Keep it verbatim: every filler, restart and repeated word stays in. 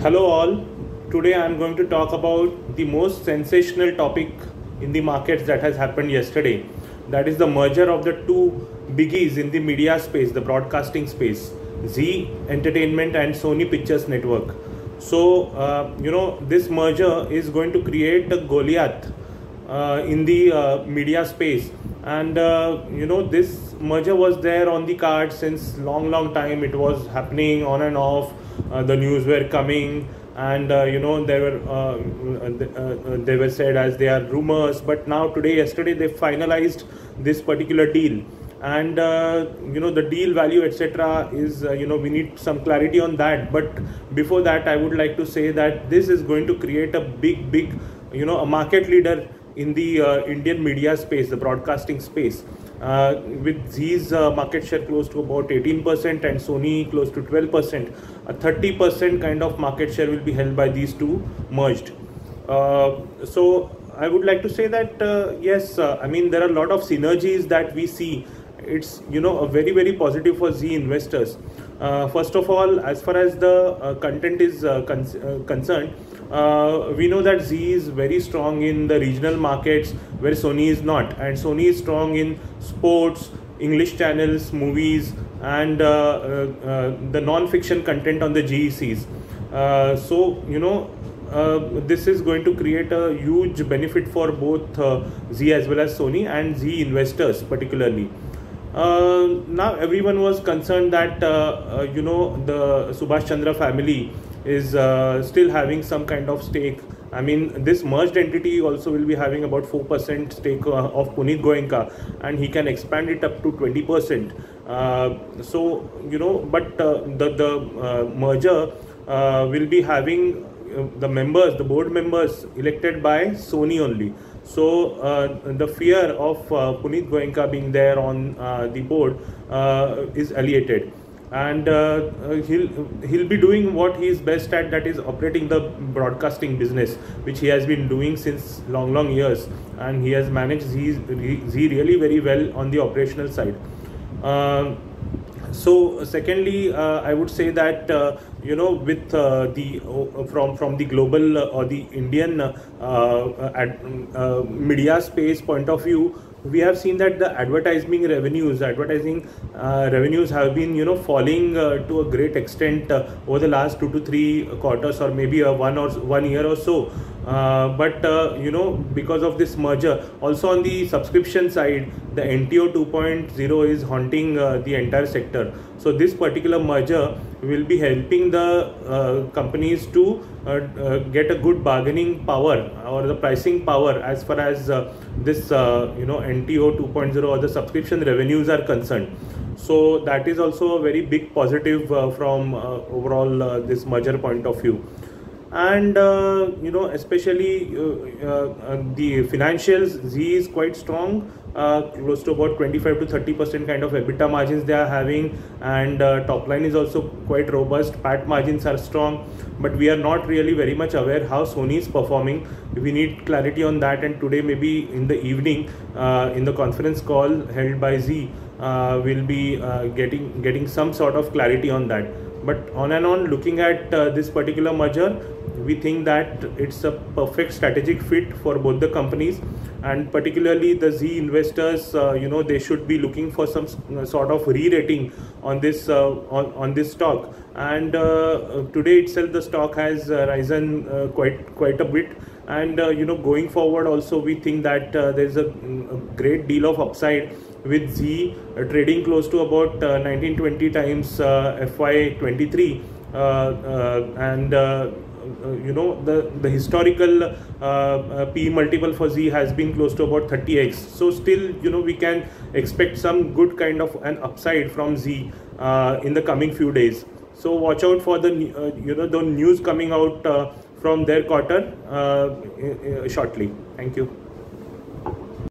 Hello all. Today I am going to talk about the most sensational topic in the markets that has happened yesterday. That is the merger of the two biggies in the media space, the broadcasting space, Zee Entertainment and Sony Pictures Network. So, uh, you know, this merger is going to create a Goliath uh, in the uh, media space. And, uh, you know, this merger was there on the card since long, long time. It was happening on and off. Uh, the news were coming, and uh, you know they were uh, uh, uh, they were said as they are rumors. But now today, yesterday, they finalized this particular deal, and uh, you know the deal value, et cetera, is uh, you know we need some clarity on that. But before that, I would like to say that this is going to create a big, big, you know, a market leader in the uh, Indian media space, the broadcasting space. Uh, with Zee's uh, market share close to about eighteen percent and Sony close to twelve percent, a thirty percent kind of market share will be held by these two merged. Uh, so I would like to say that uh, yes, uh, I mean there are a lot of synergies that we see. It's you know a very very positive for Zee investors. Uh, first of all, as far as the uh, content is uh, con uh, concerned, uh, we know that Zee is very strong in the regional markets where Sony is not, and Sony is strong in sports, English channels, movies, and uh, uh, uh, the non-fiction content on the G E Cs. Uh, so you know. Uh, this is going to create a huge benefit for both uh, Zee as well as Sony and Zee investors particularly. Uh, now everyone was concerned that uh, uh, you know the Subhash Chandra family is uh, still having some kind of stake. I mean this merged entity also will be having about four percent stake uh, of Punit Goenka, and he can expand it up to twenty percent. Uh, so you know but uh, the, the uh, merger uh, will be having uh, the members, the board members elected by Sony only. So uh, the fear of uh, Punit Goenka being there on uh, the board uh, is alleviated, and uh, he'll he'll be doing what he is best at, that is operating the broadcasting business, which he has been doing since long long years, and he has managed Zee, Zee really very well on the operational side. Uh, So secondly, uh, I would say that uh, you know with uh, the uh, from from the global uh, or the Indian uh, uh, ad, uh, media space point of view, we have seen that the advertising revenues, advertising uh, revenues have been you know falling uh, to a great extent uh, over the last two to three quarters, or maybe a one or one year or so. Uh, but uh, you know because of this merger, also on the subscription side, the N T O two point oh is haunting uh, the entire sector. So this particular merger will be helping the uh, companies to uh, uh, get a good bargaining power or the pricing power as far as uh, this uh, you know N T O two point oh or the subscription revenues are concerned. So that is also a very big positive uh, from uh, overall uh, this merger point of view. And uh, you know especially uh, uh, the financials, Zee is quite strong, uh, close to about twenty-five to thirty percent kind of EBITDA margins they are having, and uh, top line is also quite robust, P A T margins are strong, but we are not really very much aware how Sony is performing. We need clarity on that, and today maybe in the evening uh, in the conference call held by Zee uh, we'll be uh, getting getting some sort of clarity on that. But on and on, looking at uh, this particular merger, we think that it's a perfect strategic fit for both the companies, and particularly the Zee investors. Uh, you know, they should be looking for some sort of re-rating on this uh, on on this stock. And uh, today itself, the stock has uh, risen uh, quite quite a bit. And uh, you know, going forward, also we think that uh, there's a, a great deal of upside with Zee uh, trading close to about uh, nineteen twenty times uh, F Y twenty-three, uh, uh, and uh, uh, you know the the historical uh, uh, P E multiple for Zee has been close to about thirty X. So still you know we can expect some good kind of an upside from Zee uh, in the coming few days. So watch out for the uh, you know the news coming out uh, from their quarter uh, shortly. Thank you.